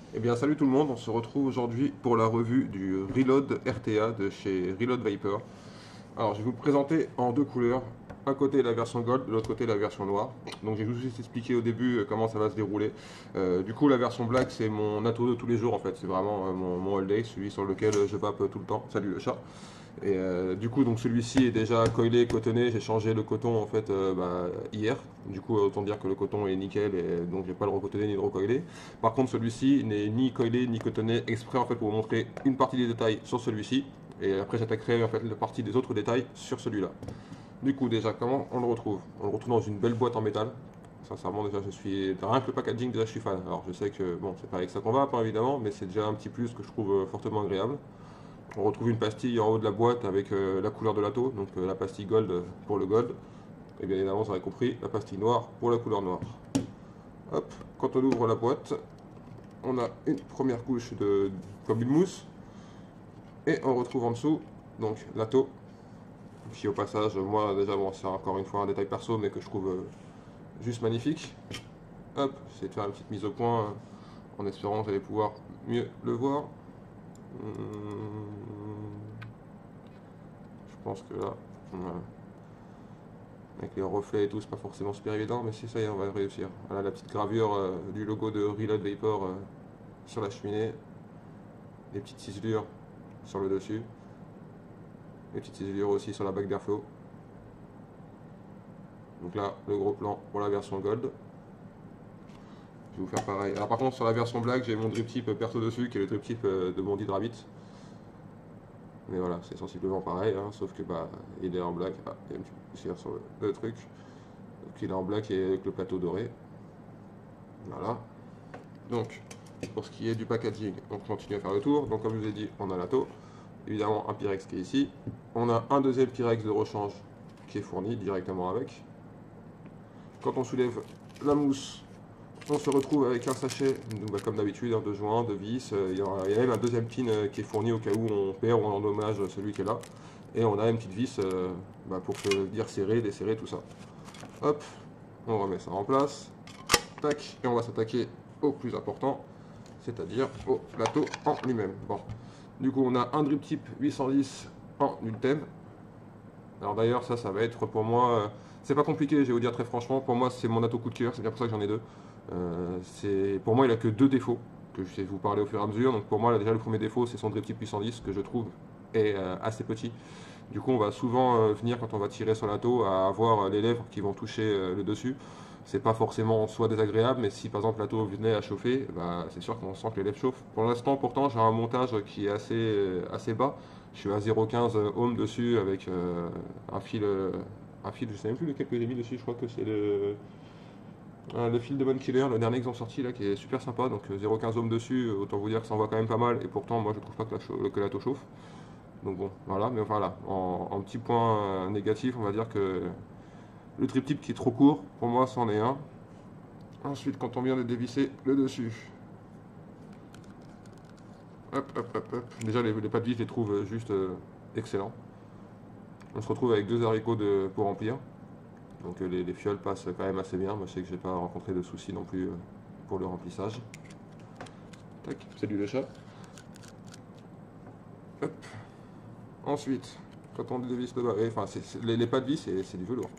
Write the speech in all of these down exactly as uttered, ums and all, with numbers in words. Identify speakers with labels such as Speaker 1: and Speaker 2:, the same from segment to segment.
Speaker 1: Eh bien salut tout le monde, on se retrouve aujourd'hui pour la revue du Reload R T A de chez Reload Viper. Alors je vais vous le présenter en deux couleurs, un côté la version Gold, de l'autre côté la version noire. Donc j'ai juste expliqué au début euh, comment ça va se dérouler. Euh, du coup la version Black c'est mon atout de tous les jours en fait, c'est vraiment euh, mon, mon all day, celui sur lequel euh, je vape tout le temps. Salut le chat. Et euh, du coup, donc celui-ci est déjà coilé, cotonné. J'ai changé le coton en fait euh, bah, hier. Du coup, autant dire que le coton est nickel et donc j'ai pas le recotonner ni le recoiler. Par contre, celui-ci n'est ni coilé ni cotonné exprès en fait pour vous montrer une partie des détails sur celui-ci. Et après, j'attaquerai en fait la partie des autres détails sur celui-là. Du coup, déjà, comment on le retrouve? On le retrouve dans une belle boîte en métal. Sincèrement, déjà, je suis rien que le packaging, déjà, je suis fan. Alors, je sais que bon, c'est pas avec ça qu'on va, pas évidemment, mais c'est déjà un petit plus que je trouve euh, fortement agréable. On retrouve une pastille en haut de la boîte avec euh, la couleur de l'atto, donc euh, la pastille gold pour le gold. Et bien évidemment, vous aurez compris, la pastille noire pour la couleur noire. Hop, quand on ouvre la boîte, on a une première couche de comme une mousse. Et on retrouve en dessous, donc l'atto. Qui au passage, moi déjà, bon, c'est encore une fois un détail perso, mais que je trouve euh, juste magnifique. Hop, c'est de faire une petite mise au point euh, en espérant que vous allez pouvoir mieux le voir. Hum, je pense que là, voilà. Avec les reflets et tout, c'est pas forcément super évident, mais si ça y est, on va réussir. Voilà la petite gravure euh, du logo de Reload Vapor euh, sur la cheminée. Les petites ciselures sur le dessus. Les petites ciselures aussi sur la bague d'airflow. Donc là, le gros plan pour la version Gold. Je vais vous faire pareil. Alors par contre, sur la version Black, j'ai mon drip tip perso dessus, qui est le drip tip euh, de mon Hydrabit. Mais voilà, c'est sensiblement pareil, hein, sauf que bah, il est en black. Ah, il y a une petite poussière sur le, le truc. Donc il est en black et avec le plateau doré. Voilà. Donc, pour ce qui est du packaging, on continue à faire le tour. Donc comme je vous ai dit, on a l'atto. Évidemment, un Pyrex qui est ici. On a un deuxième Pyrex de rechange qui est fourni directement avec. Quand on soulève la mousse, on se retrouve avec un sachet, bah, comme d'habitude, hein, de joints, de vis. Il y, a, il y a même un deuxième pin euh, qui est fourni au cas où on perd ou on endommage celui qui est là. Et on a une petite vis euh, bah, pour se dire serrer, desserrer, tout ça. Hop, on remet ça en place. Tac, et on va s'attaquer au plus important, c'est-à-dire au plateau en lui-même. Bon, du coup, on a un drip tip huit cent dix en Ultem. Alors d'ailleurs, ça, ça va être pour moi, euh, c'est pas compliqué, je vais vous dire très franchement, pour moi, c'est mon atto coup de cœur, c'est bien pour ça que j'en ai deux. Euh, c'est, pour moi, il a que deux défauts, que je vais vous parler au fur et à mesure. Donc pour moi, là, déjà, le premier défaut, c'est son drip tip huit cent dix, que je trouve est euh, assez petit. Du coup, on va souvent euh, venir, quand on va tirer sur l'atto, à avoir euh, les lèvres qui vont toucher euh, le dessus. C'est pas forcément en soi désagréable, mais si par exemple l'atto venait à chauffer, bah, c'est sûr qu'on sent que les lèvres chauffent. Pour l'instant, pourtant, j'ai un montage qui est assez, euh, assez bas. Je suis à zéro virgule quinze ohm dessus avec euh, un fil, euh, un fil, je sais même plus lequel que j'ai mis dessus, je crois que c'est le, euh, le fil de Bone Killer, le dernier qu'ils ont sorti là, qui est super sympa. Donc euh, zéro virgule quinze ohm dessus, autant vous dire que ça envoie quand même pas mal, et pourtant moi je trouve pas que la, que l'atto chauffe. Donc bon, voilà, mais voilà, en, en petit point euh, négatif, on va dire que le triptyque qui est trop court, pour moi c'en est un. Ensuite, quand on vient de dévisser le dessus, hop, hop, hop, hop. Déjà les, les pas de vis, je les trouve juste euh, excellents. On se retrouve avec deux haricots de, pour remplir. Donc euh, les, les fioles passent quand même assez bien. Moi je sais que j'ai pas rencontré de soucis non plus euh, pour le remplissage. Tac, salut le chat. Hop. Ensuite, quand on dévisse le bas, enfin c'est, c'est, les, les pas de vis c'est du velours.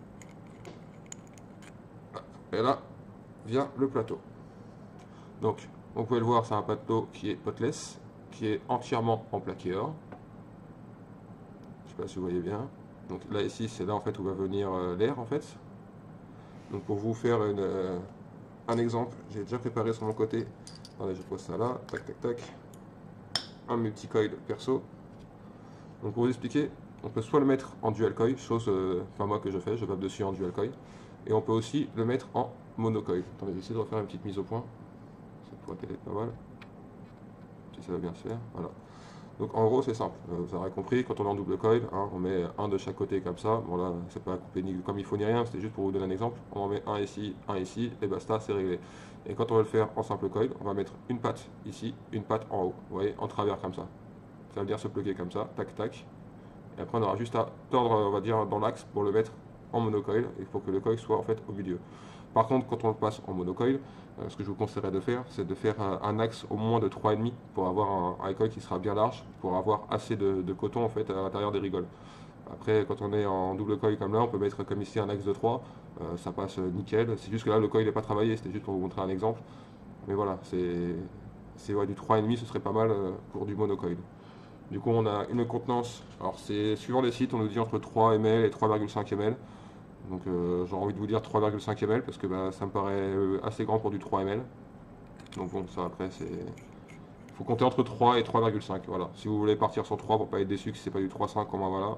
Speaker 1: Et là vient le plateau. Donc, vous pouvez le voir, c'est un plateau qui est potless, qui est entièrement en plaqué or. Je sais pas si vous voyez bien. Donc là ici, c'est là en fait où va venir euh, l'air en fait. Donc pour vous faire une, euh, un exemple, j'ai déjà préparé sur mon côté. Attendez, je pose ça là, tac tac tac. Un multi-coil perso. Donc pour vous expliquer, on peut soit le mettre en dual coil, chose, euh, enfin moi que je fais, je vape dessus en dual coil. Et on peut aussi le mettre en monocoil. Attendez, j'essaie de refaire une petite mise au point. Ça pourrait être pas mal. Si ça va bien se faire. Voilà. Donc en gros c'est simple, vous aurez compris, quand on est en double coil, hein, on met un de chaque côté comme ça. Bon là c'est pas coupé ni comme il faut ni rien, c'était juste pour vous donner un exemple. On en met un ici, un ici, et basta, c'est réglé. Et quand on va le faire en simple coil, on va mettre une patte ici, une patte en haut, vous voyez, en travers comme ça. Ça veut dire se bloquer comme ça, tac tac. Et après on aura juste à tordre, on va dire, dans l'axe pour le mettre en monocoil, et pour que le coil soit en fait au milieu. Par contre, quand on le passe en monocoil, euh, ce que je vous conseillerais de faire, c'est de faire un, un axe au moins de trois virgule cinq pour avoir un, un coil qui sera bien large, pour avoir assez de, de coton en fait à l'intérieur des rigoles. Après, quand on est en double coil comme là, on peut mettre comme ici un axe de trois, euh, ça passe nickel. C'est juste que là, le coil n'est pas travaillé, c'était juste pour vous montrer un exemple. Mais voilà, c'est ouais, du trois virgule cinq, ce serait pas mal euh, pour du monocoil. Du coup, on a une contenance, alors c'est suivant les sites, on nous dit entre trois millilitres et trois virgule cinq millilitres. Donc euh, j'ai envie de vous dire trois virgule cinq millilitres parce que bah, ça me paraît euh, assez grand pour du trois millilitres. Donc bon, ça après c'est... Il faut compter entre trois et trois virgule cinq, voilà. Si vous voulez partir sur trois pour pas être déçu que c'est pas du trois virgule cinq, comme voilà.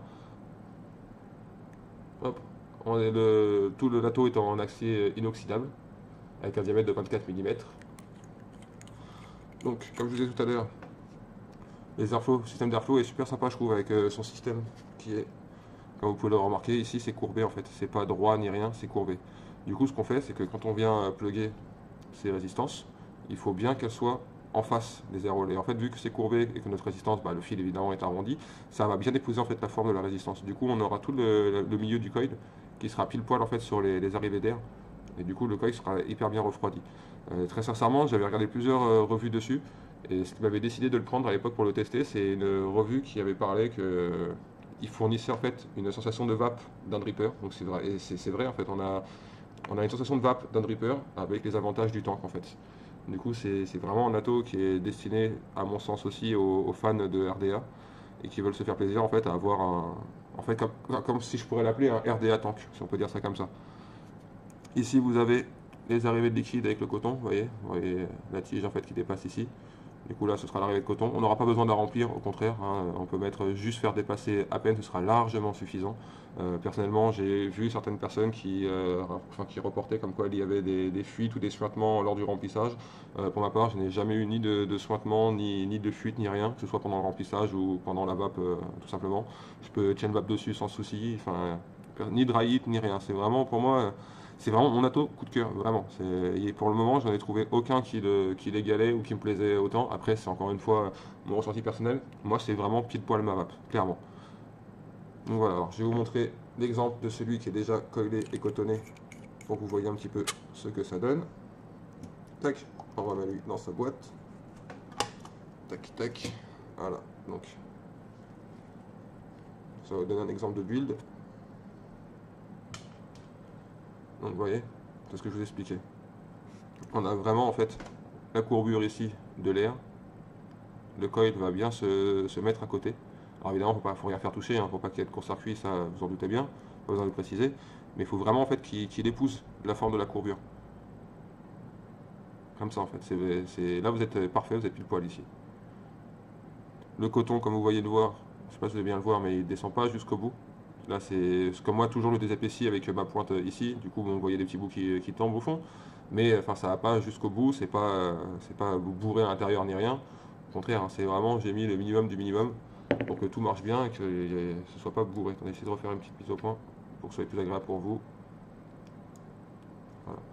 Speaker 1: Hop, on est le... tout le lato est en acier inoxydable, avec un diamètre de vingt-quatre millimètres. Donc, comme je vous disais tout à l'heure, les airflow, le système d'airflow est super sympa, je trouve, avec euh, son système qui est, comme vous pouvez le remarquer, ici c'est courbé en fait, c'est pas droit ni rien, c'est courbé. Du coup, ce qu'on fait, c'est que quand on vient plugger ces résistances, il faut bien qu'elles soient en face des air relais. En fait, vu que c'est courbé et que notre résistance, bah, le fil évidemment est arrondi, ça va bien épouser en fait la forme de la résistance. Du coup, on aura tout le, le milieu du coil qui sera pile poil en fait sur les, les arrivées d'air, et du coup, le coil sera hyper bien refroidi. Euh, très sincèrement, j'avais regardé plusieurs euh, revues dessus. Et ce qui m'avait décidé de le prendre à l'époque pour le tester, c'est une revue qui avait parlé que euh, il fournissait en fait une sensation de vape d'un dripper. Donc c'est vrai, et c'est vrai en fait, on a, on a une sensation de vape d'un dripper avec les avantages du tank en fait. Du coup, c'est vraiment un ato qui est destiné, à mon sens aussi, aux, aux fans de R D A et qui veulent se faire plaisir en fait à avoir un, en fait comme, comme si je pourrais l'appeler un R D A tank, si on peut dire ça comme ça. Ici, vous avez les arrivées de liquide avec le coton, vous voyez, vous voyez la tige en fait qui dépasse ici. Du coup là ce sera l'arrivée de coton. On n'aura pas besoin de la remplir, au contraire, hein. On peut mettre juste faire dépasser à peine, ce sera largement suffisant. Euh, personnellement j'ai vu certaines personnes qui, euh, enfin, qui reportaient comme quoi il y avait des, des fuites ou des suintements lors du remplissage. Euh, pour ma part je n'ai jamais eu ni de, de suintement, ni, ni de fuite, ni rien, que ce soit pendant le remplissage ou pendant la vape euh, tout simplement. Je peux chain vape dessus sans souci, enfin, ni dry heat, ni rien. C'est vraiment pour moi... C'est vraiment mon ato coup de cœur, vraiment. Et pour le moment, j'en ai trouvé aucun qui, le, qui l'égalait ou qui me plaisait autant. Après, c'est encore une fois mon ressenti personnel. Moi, c'est vraiment pile poil ma vape, clairement. Donc voilà, alors, je vais vous montrer l'exemple de celui qui est déjà coilé et cotonné pour que vous voyez un petit peu ce que ça donne. Tac, on remet lui dans sa boîte. Tac, tac. Voilà, donc ça va vous donner un exemple de build. Donc vous voyez, c'est ce que je vous expliquais. On a vraiment en fait la courbure ici de l'air. Le coil va bien se, se mettre à côté. Alors évidemment, il ne faut rien faire toucher, hein, pour pas qu'il y ait de court-circuit, ça vous en doutez bien, pas besoin de le préciser. Mais il faut vraiment en fait qu'il qu'il épouse la forme de la courbure. Comme ça en fait. C'est là vous êtes parfait, vous êtes pile poil ici. Le coton, comme vous voyez le voir, je ne sais pas si vous allez bien le voir, mais il ne descend pas jusqu'au bout. Là, c'est comme moi, toujours le désépaissi avec ma pointe ici. Du coup, bon, vous voyez des petits bouts qui, qui tombent au fond. Mais enfin, ça va pas jusqu'au bout. C'est pas, c'est pas bourré à l'intérieur ni rien. Au contraire, hein, c'est vraiment, j'ai mis le minimum du minimum pour que tout marche bien et que ce soit pas bourré. On va essayer de refaire une petite mise au point pour que ce soit plus agréable pour vous. Voilà.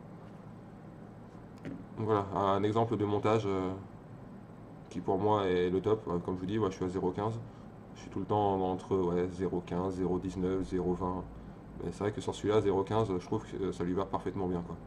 Speaker 1: Donc voilà, un exemple de montage euh, qui pour moi est le top. Comme je vous dis, ouais, je suis à zéro virgule quinze. Je suis tout le temps entre ouais, zéro virgule quinze, zéro virgule dix-neuf, zéro virgule vingt. Mais c'est vrai que sur celui-là, zéro virgule quinze, je trouve que ça lui va parfaitement bien, quoi.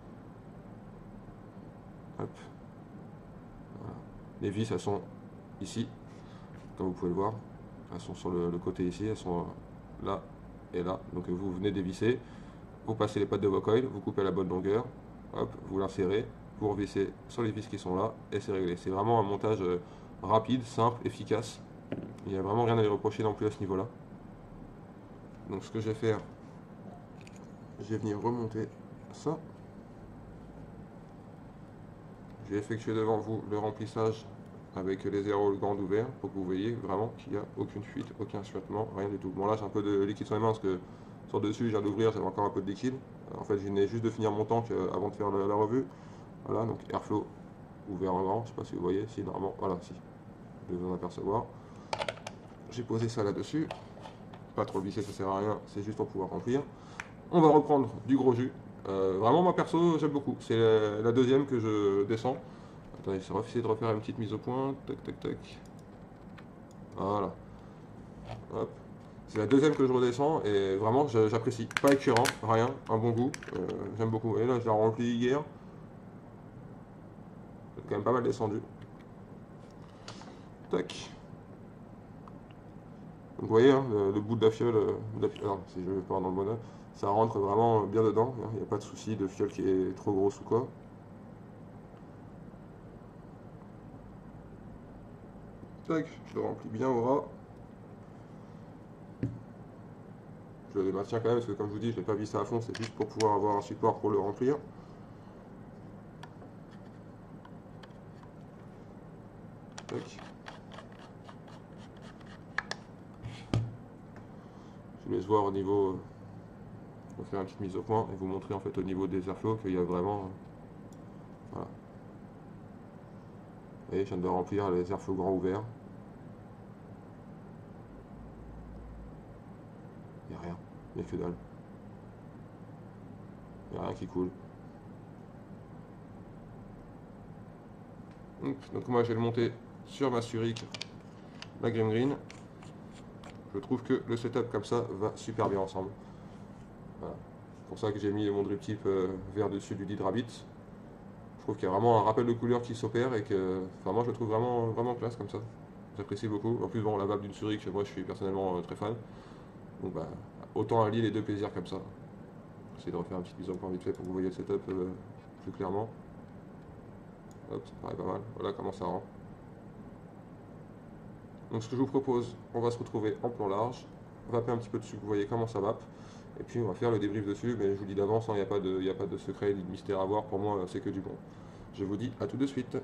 Speaker 1: Hop. Voilà. Les vis, elles sont ici, comme vous pouvez le voir. Elles sont sur le, le côté ici, elles sont là et là. Donc vous venez dévisser, vous passez les pattes de vos coils, vous coupez à la bonne longueur, hop, vous l'insérez, vous revissez sur les vis qui sont là et c'est réglé. C'est vraiment un montage rapide, simple, efficace. Il n'y a vraiment rien à lui reprocher non plus à ce niveau-là. Donc ce que je vais faire, je vais venir remonter ça. Je vais effectuer devant vous le remplissage avec les aérols grands ouverts pour que vous voyez vraiment qu'il n'y a aucune fuite, aucun suintement, rien du tout. Bon là j'ai un peu de liquide sur les mains parce que sur dessus je viens d'ouvrir, j'avais encore un peu de liquide. En fait je venais juste de finir mon tank avant de faire la, la revue. Voilà, donc airflow ouvert en grand, je ne sais pas si vous voyez, si normalement, voilà, si, je vais vous en apercevoir. J'ai posé ça là-dessus, pas trop le visser, ça sert à rien, c'est juste pour pouvoir remplir. On va reprendre du gros jus. Euh, vraiment, moi perso, j'aime beaucoup. C'est la, la deuxième que je descends. Attendez, je vais essayer de refaire une petite mise au point. Tac, tac, tac. Voilà. Hop. C'est la deuxième que je redescends et vraiment j'apprécie. Pas écœurant, rien, un bon goût. Euh, J'aime beaucoup. Et là je l'ai rempli hier. C'est quand même pas mal descendu. Tac. Donc vous voyez, hein, le, le bout de la fiole, euh, de la fiole alors, si je vais pas dans le bonheur, ça rentre vraiment bien dedans. Il n'y a pas de souci de fiole qui est trop grosse ou quoi. Tac, je le remplis bien au ras. Je le maintiens quand même parce que comme je vous dis, je n'ai pas vissé à fond, c'est juste pour pouvoir avoir un support pour le remplir. Tac. Je vous laisse voir au niveau, je vais faire une petite mise au point et vous montrer en fait au niveau des airflows qu'il y a vraiment, voilà. Vous voyez, je viens de remplir les airflows grands ouverts. Il n'y a rien, il n'y a que dalle. Il n'y a rien qui coule. Donc moi je vais le monter sur ma Zurich, la Green Green. Je trouve que le setup comme ça va super bien ensemble. Voilà. C'est pour ça que j'ai mis mon drip tip euh, vert dessus du Hydrabit. Je trouve qu'il y a vraiment un rappel de couleur qui s'opère et que, enfin moi je le trouve vraiment, vraiment classe comme ça. J'apprécie beaucoup. En plus bon, la vape d'une Zurich, moi je suis personnellement euh, très fan. Donc bah autant allier les deux plaisirs comme ça. J'essaie de refaire une petite mise en point vite fait pour que vous voyez le setup euh, plus clairement. Hop, ça paraît pas mal. Voilà comment ça rend. Donc ce que je vous propose, on va se retrouver en plan large, vaper un petit peu dessus, vous voyez comment ça vape, et puis on va faire le débrief dessus, mais je vous dis d'avance, il n'y a pas de, y a pas de secret, ni de mystère à voir, pour moi c'est que du bon. Je vous dis à tout de suite.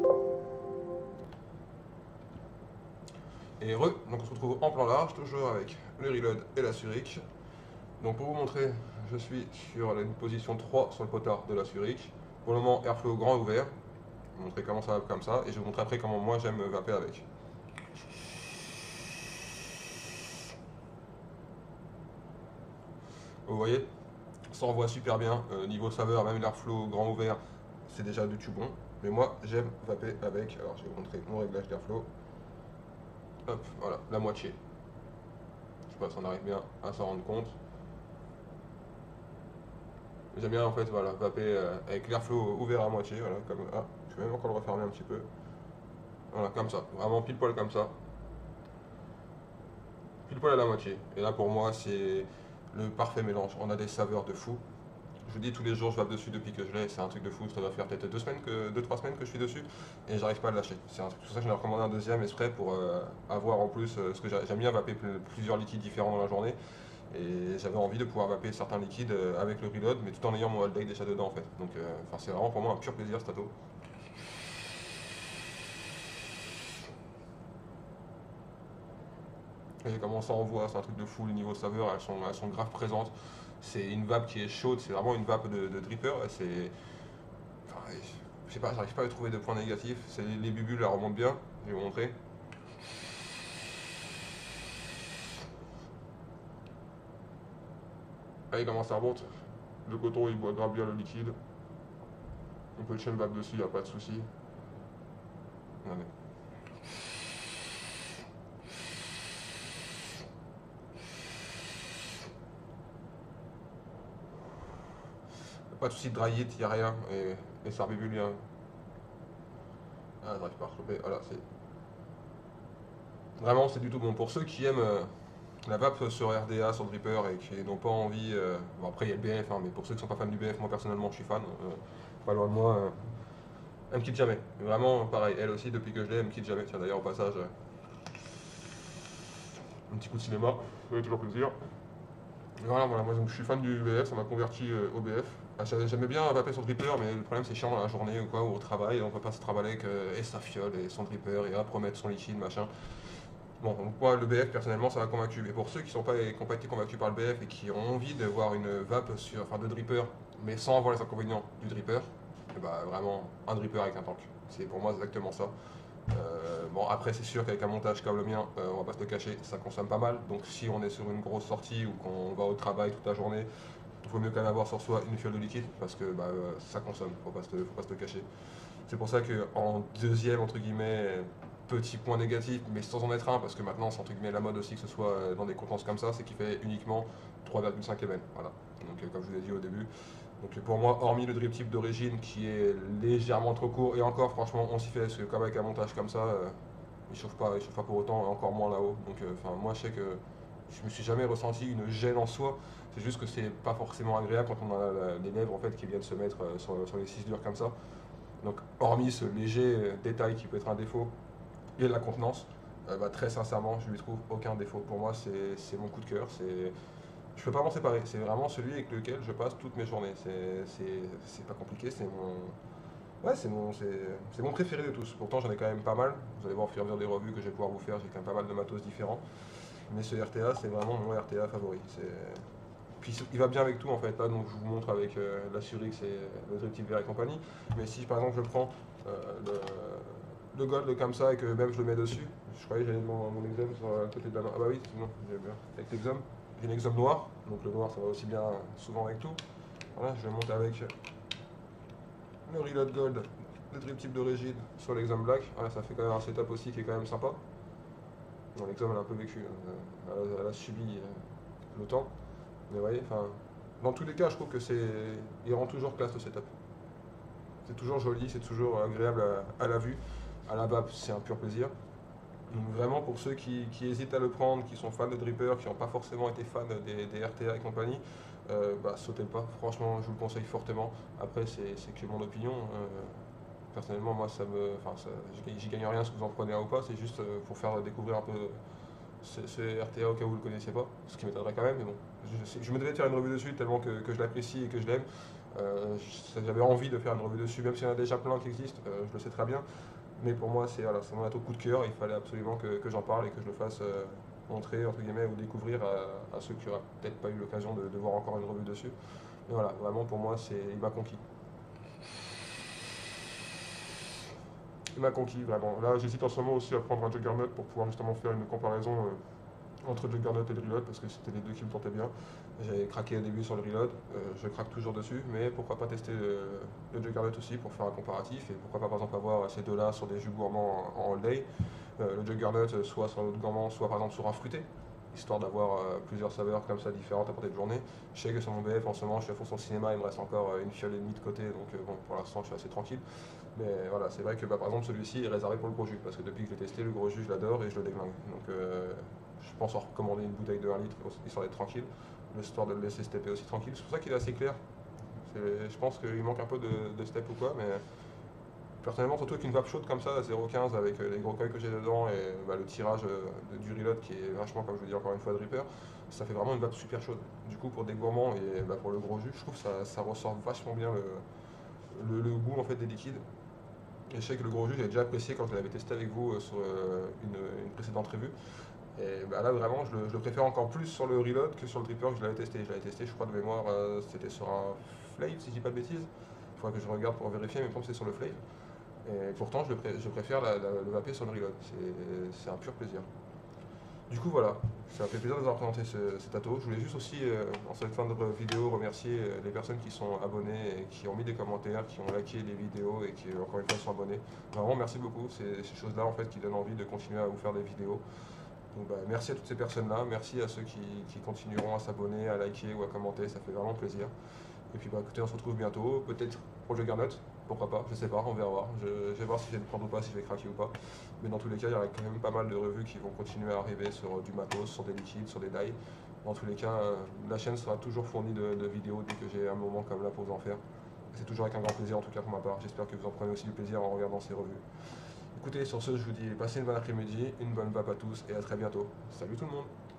Speaker 1: Et re, donc on se retrouve en plan large, toujours avec le reload et la Zurich. Donc pour vous montrer, je suis sur une position trois sur le potard de la Zurich. Pour le moment, airflow grand ouvert. Je vais vous montrer comment ça vape comme ça, et je vais vous montrer après comment moi j'aime vaper avec. Vous voyez, ça envoie super bien, euh, niveau saveur, même l'airflow grand ouvert, c'est déjà du tout bon. Mais moi, j'aime vaper avec, alors je vais vous montrer mon réglage d'airflow. Hop, voilà, la moitié. Je sais pas si on arrive bien à s'en rendre compte. J'aime bien en fait, voilà, vaper euh, avec l'airflow ouvert à moitié, voilà, comme, ah, je vais même encore le refermer un petit peu. Voilà, comme ça, vraiment pile poil comme ça. Pile poil à la moitié. Et là pour moi, c'est le parfait mélange. On a des saveurs de fou. Je vous dis tous les jours je vape dessus depuis que je l'ai, c'est un truc de fou, ça doit faire peut-être deux semaines que deux trois semaines que je suis dessus et j'arrive pas à le lâcher. C'est pour ça que je l'ai recommandé un deuxième exprès pour euh, avoir en plus euh, ce que j'aime bien vaper plusieurs liquides différents dans la journée et j'avais envie de pouvoir vaper certains liquides euh, avec le reload mais tout en ayant mon all day déjà dedans en fait. Donc euh, c'est vraiment pour moi un pur plaisir ce tato. Et comment ça envoie, c'est un truc de fou, les niveaux saveurs elles sont, elles sont grave présentes. C'est une vape qui est chaude, c'est vraiment une vape de, de dripper. C'est, enfin, je sais pas, j'arrive pas à trouver de points négatifs. C'est les, les bulles, elles remontent bien. Je vais vous montrer. Allez, comment ça remonte. Le coton, il boit grave bien le liquide. On peut le chaîne vape dessus, il n'y a pas de souci. Regardez. Pas de souci de dry hit, il n'y a rien. Et, et ça rebébule bien. Ah, j'arrive pas à rechoper. Voilà, c'est. Vraiment, c'est du tout bon. Pour ceux qui aiment euh, la vape sur R D A, sur Dripper et qui n'ont pas envie. Euh, bon, après, il y a le B F, hein, mais pour ceux qui sont pas fans du B F, moi personnellement, je suis fan. Euh, pas loin de moi. Euh, elle me quitte jamais. Vraiment, pareil. Elle aussi, depuis que je l'ai, elle me quitte jamais. Tiens, d'ailleurs, au passage, euh, un petit coup de cinéma. Ça fait toujours plaisir. Voilà, voilà, moi donc, je suis fan du B F, ça m'a converti euh, au B F. Ah, j'aimais bien vaper sur dripper, mais le problème c'est chiant dans la journée ou quoi, ou au travail, on peut pas se travailler avec euh, et sa fiole et son dripper et hop, remettre son liquide, machin. Bon, donc moi le B F personnellement ça m'a convaincu. Et pour ceux qui n'ont pas, pas été convaincus par le B F et qui ont envie de voir une vape sur, enfin de dripper, mais sans avoir les inconvénients du dripper, et bah vraiment un dripper avec un tank. C'est pour moi exactement ça. Euh, bon après c'est sûr qu'avec un montage comme le mien, euh, on va pas se le cacher, ça consomme pas mal. Donc si on est sur une grosse sortie ou qu'on va au travail toute la journée, il vaut mieux quand même avoir sur soi une fiole de liquide parce que bah, ça consomme, faut pas se, faut pas se le cacher. C'est pour ça qu'en deuxième entre guillemets petit point négatif, mais sans en être un, parce que maintenant c'est entre guillemets la mode aussi que ce soit euh, dans des contenances comme ça, c'est qu'il fait uniquement trois virgule cinq mm. Voilà. Donc euh, comme je vous l'ai dit au début. Donc pour moi, hormis le drip tip d'origine qui est légèrement trop court, et encore franchement on s'y fait, parce que comme avec un montage comme ça, euh, il chauffe pas, il chauffe pas pour autant, et encore moins là-haut. Donc euh, enfin moi je sais que je me suis jamais ressenti une gêne en soi. C'est juste que c'est pas forcément agréable quand on a la- les lèvres en fait qui viennent se mettre euh, sur, sur les cisures comme ça. Donc hormis ce léger euh, détail qui peut être un défaut et la contenance, euh, bah, très sincèrement je lui trouve aucun défaut. Pour moi c'est c'est mon coup de cœur. C'est Je peux pas m'en séparer. C'est vraiment celui avec lequel je passe toutes mes journées. C'est c'est- c'est pas compliqué. C'est mon ouais c'est mon c'est c'est mon préféré de tous. Pourtant j'en ai quand même pas mal. Vous allez voir au fur et à mesure des revues que je vais pouvoir vous faire. J'ai quand même pas mal de matos différents. Mais ce R T A c'est vraiment mon R T A favori. C'est Puis il va bien avec tout en fait. Là donc je vous montre avec euh, la Surix et le Drip Tip Vert et compagnie. Mais si par exemple je prends euh, le, le Gold comme ça et que même je le mets dessus, je croyais que j'allais mon, mon exum sur le côté de la main. Ah bah oui, c'est bon, j'ai bien. Avec l'exum, j'ai une exum noir, donc le noir ça va aussi bien souvent avec tout. Voilà, je vais monter avec le Reload Gold, le Drip Tip d'origine sur l'exum black. Voilà, ça fait quand même un setup aussi qui est quand même sympa. Bon, l'exum elle a un peu vécu, hein. elle, a, elle a subi euh, le temps. Mais vous voyez, enfin, dans tous les cas, je trouve que c'est, il rend toujours classe le setup. C'est toujours joli, c'est toujours agréable à, à la vue. À la vape, c'est un pur plaisir. Donc vraiment pour ceux qui, qui hésitent à le prendre, qui sont fans de dripper, qui n'ont pas forcément été fans des, des R T A et compagnie, euh, bah, sautez le pas. Franchement, je vous le conseille fortement. Après, c'est c'est que mon opinion. Euh, personnellement, moi, ça me, enfin, ça- j'y j'y gagne rien si vous en prenez un ou pas. C'est juste euh, pour faire découvrir un peu ce, ce R T A au cas où vous ne le connaissiez pas, ce qui m'étonnerait quand même. Mais bon, je, je me devais de faire une revue dessus tellement que, que je l'apprécie et que je l'aime. Euh, J'avais envie de faire une revue dessus, même s'il y en a déjà plein qui existent, euh, je le sais très bien. Mais pour moi, c'est voilà, c'est mon atout coup de cœur. Il fallait absolument que, que j'en parle et que je le fasse euh, montrer, entre guillemets, ou découvrir à, à ceux qui n'auraient peut-être pas eu l'occasion de, de voir encore une revue dessus. Mais voilà, vraiment pour moi, c'est, il m'a conquis. Il m'a conquis, vraiment. Là, j'hésite en ce moment aussi à prendre un Juggernaut pour pouvoir justement faire une comparaison euh, entre le Juggernaut et le Reload, parce que c'était les deux qui me tentaient bien. J'avais craqué au début sur le Reload, euh, je craque toujours dessus, mais pourquoi pas tester le, le Juggernaut aussi pour faire un comparatif, et pourquoi pas par exemple avoir ces deux-là sur des jus gourmands en all day, euh, le Juggernaut euh, soit sur un autre gourmand, soit par exemple sur un fruité, histoire d'avoir euh, plusieurs saveurs comme ça différentes à portée de journée. Je sais que sur mon B F en ce moment, je suis à fond sur le cinéma, il me reste encore euh, une fiole et demie de côté, donc euh, bon, pour l'instant, je suis assez tranquille. Mais voilà, c'est vrai que bah, par exemple, celui-ci est réservé pour le gros jus, parce que depuis que je l'ai testé, le gros jus, je l'adore et je le déglingue. Donc euh, je pense en recommander une bouteille de un litre, histoire d'être tranquille, histoire de le laisser stepper aussi tranquille. C'est pour ça qu'il est assez clair. Je pense qu'il manque un peu de, de step ou quoi, mais personnellement, surtout avec une vape chaude comme ça, à zéro virgule quinze, avec euh, les gros coils que j'ai dedans et bah, le tirage euh, de- du reload qui est vachement, comme je vous dis encore une fois, dripper, ça fait vraiment une vape super chaude. Du coup, pour des gourmands et bah, pour le gros jus, je trouve que ça, ça ressort vachement bien le, le- le goût en fait, des liquides. Et je sais que le gros jus, j'avais déjà apprécié quand je l'avais testé avec vous euh, sur euh, une, une précédente revue. Et bah, là, vraiment, je le, je le préfère encore plus sur le reload que sur le dripper que je l'avais testé. Je l'avais testé, je crois, de mémoire, euh, c'était sur un Flave, si je dis pas de bêtises. Il faudrait que je regarde pour vérifier, mais je pense que c'est sur le Flave. Et pourtant, je, le pré- je préfère la- la- le vaper sur le reload. C'est c'est un pur plaisir. Du coup, voilà, ça m'a fait plaisir de vous avoir présenté ce, cet ato. Je voulais juste aussi, euh, en cette fin de vidéo, remercier euh, les personnes qui sont abonnées et qui ont mis des commentaires, qui ont liké les vidéos et qui, encore une fois, sont abonnées. Vraiment, merci beaucoup. C'est ces choses-là, en fait, qui donnent envie de continuer à vous faire des vidéos. Donc, bah, merci à toutes ces personnes-là. Merci à ceux qui, qui continueront à s'abonner, à liker ou à commenter. Ça fait vraiment plaisir. Et puis bah écoutez, on se retrouve bientôt, peut-être pour le Juggernaut, pourquoi pas, je sais pas, on verra. Je, je vais voir si je vais le prendre ou pas, si je vais craquer ou pas. Mais dans tous les cas, il y aura quand même pas mal de revues qui vont continuer à arriver sur euh, du matos, sur des liquides, sur des dies. Dans tous les cas, euh, la chaîne sera toujours fournie de, de vidéos dès que j'ai un moment comme là pour vous en faire. C'est toujours avec un grand plaisir en tout cas pour ma part. J'espère que vous en prenez aussi du plaisir en regardant ces revues. Écoutez, sur ce, je vous dis passez une bonne après-midi, une bonne vape à tous et à très bientôt. Salut tout le monde!